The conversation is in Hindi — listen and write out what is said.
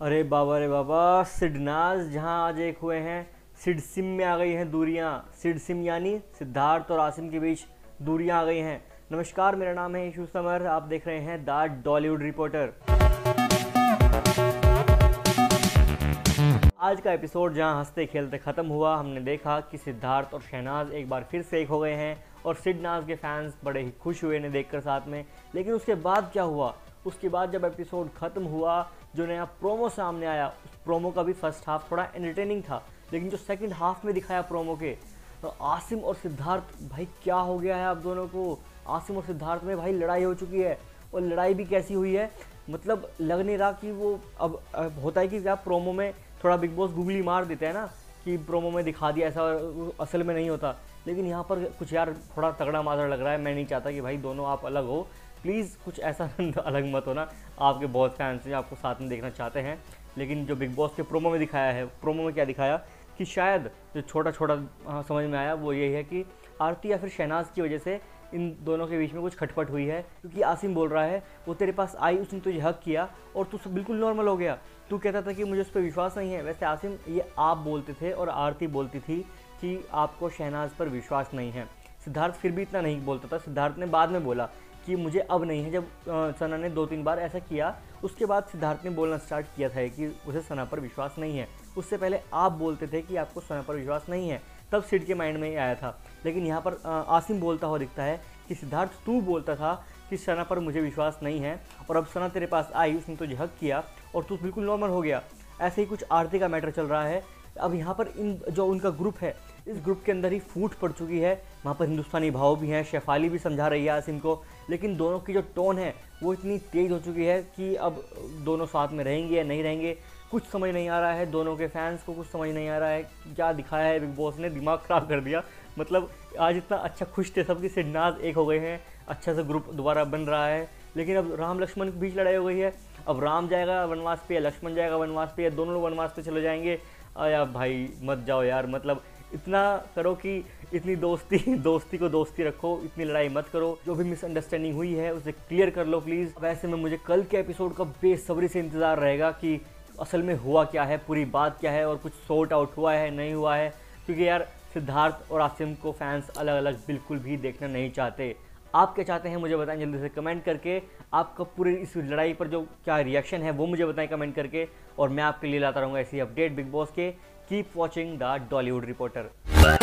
अरे बाबा रे बाबा, सिडनाज जहां आज एक हुए हैं, सिड सिम में आ गई हैं दूरियां। सिड सिम यानी सिद्धार्थ और आसिम के बीच दूरियां आ गई हैं। नमस्कार, मेरा नाम है यशु समर, आप देख रहे हैं द डॉलीवुड रिपोर्टर। आज का एपिसोड जहां हंसते खेलते ख़त्म हुआ, हमने देखा कि सिद्धार्थ और शहनाज एक बार फिर से एक हो गए हैं और सिडनाज के फैंस बड़े ही खुश हुए इन्हें देखकर साथ में। लेकिन उसके बाद क्या हुआ? उसके बाद जब एपिसोड ख़त्म हुआ, जो नया प्रोमो सामने आया, उस प्रोमो का भी फर्स्ट हाफ थोड़ा एंटरटेनिंग था, लेकिन जो सेकंड हाफ में दिखाया प्रोमो के, तो आसिम और सिद्धार्थ, भाई क्या हो गया है आप दोनों को? आसिम और सिद्धार्थ में भाई लड़ाई हो चुकी है, और लड़ाई भी कैसी हुई है, मतलब लग नहीं रहा कि वो अब होता है कि क्या प्रोमो में थोड़ा बिग बॉस गूगली मार देते हैं ना कि प्रोमो में दिखा दिया ऐसा, असल में नहीं होता। लेकिन यहाँ पर कुछ यार थोड़ा तगड़ा माजरा लग रहा है। मैं नहीं चाहता कि भाई दोनों आप अलग हो, प्लीज़ कुछ ऐसा अलग मत हो ना। आपके बहुत फैंस हैं, आपको साथ में देखना चाहते हैं। लेकिन जो बिग बॉस के प्रोमो में दिखाया है, प्रोमो में क्या दिखाया कि शायद जो छोटा छोटा समझ में आया वो यही है कि आरती या फिर शहनाज की वजह से इन दोनों के बीच में कुछ खटपट हुई है। क्योंकि आसिम बोल रहा है वो तेरे पास आई, उसने तुझे हक किया और तू बिल्कुल नॉर्मल हो गया। तू कहता था कि मुझे उस पर विश्वास नहीं है। वैसे आसिम ये आप बोलते थे और आरती बोलती थी कि आपको शहनाज पर विश्वास नहीं है। सिद्धार्थ फिर भी इतना नहीं बोलता था। सिद्धार्थ ने बाद में बोला कि मुझे अब नहीं है। जब सना ने 2-3 बार ऐसा किया, उसके बाद सिद्धार्थ ने बोलना स्टार्ट किया था कि उसे सना पर विश्वास नहीं है। उससे पहले आप बोलते थे कि आपको सना पर विश्वास नहीं है, तब सिड के माइंड में ही आया था। लेकिन यहाँ पर आसिम बोलता हुआ दिखता है कि सिद्धार्थ तू बोलता था कि सना पर मुझे विश्वास नहीं है, और अब सना तेरे पास आई, उसने तुझे हक किया और तू बिल्कुल नॉर्मल हो गया। ऐसे ही कुछ आरती का मैटर चल रहा है। अब यहाँ पर इन जो उनका ग्रुप है, इस ग्रुप के अंदर ही फूट पड़ चुकी है। वहाँ पर हिंदुस्तानी भाव भी हैं, शेफाली भी समझा रही है आसिम को, लेकिन दोनों की जो टोन है वो इतनी तेज़ हो चुकी है कि अब दोनों साथ में रहेंगे या नहीं रहेंगे कुछ समझ नहीं आ रहा है। दोनों के फैंस को कुछ समझ नहीं आ रहा है क्या दिखाया है बिग बॉस ने, दिमाग ख़राब कर दिया। मतलब आज इतना अच्छा खुश थे सब कि सिडनाज एक हो गए हैं, अच्छा सा ग्रुप दोबारा बन रहा है। लेकिन अब राम लक्ष्मण के बीच लड़ाई हो गई है। अब राम जाएगा वनवास पे या लक्ष्मण जाएगा वनवास पे, या दोनों लोग वनवास पे चले जाएंगे। या भाई मत जाओ यार, मतलब इतना करो कि इतनी दोस्ती को दोस्ती रखो, इतनी लड़ाई मत करो। जो भी मिसअंडरस्टैंडिंग हुई है उसे क्लियर कर लो प्लीज़। वैसे में मुझे कल के एपिसोड का बेसब्री से इंतज़ार रहेगा कि असल में हुआ क्या है, पूरी बात क्या है, और कुछ सॉर्ट आउट हुआ है नहीं हुआ है। क्योंकि यार सिद्धार्थ और आसिम को फैंस अलग अलग बिल्कुल भी देखना नहीं चाहते। आप क्या चाहते हैं मुझे बताएं जल्दी से कमेंट करके। आपका पूरी इस लड़ाई पर जो क्या रिएक्शन है वो मुझे बताएं कमेंट करके, और मैं आपके लिए लाता रहूँगा ऐसी अपडेट बिग बॉस के। Keep watching the Dollywood reporter.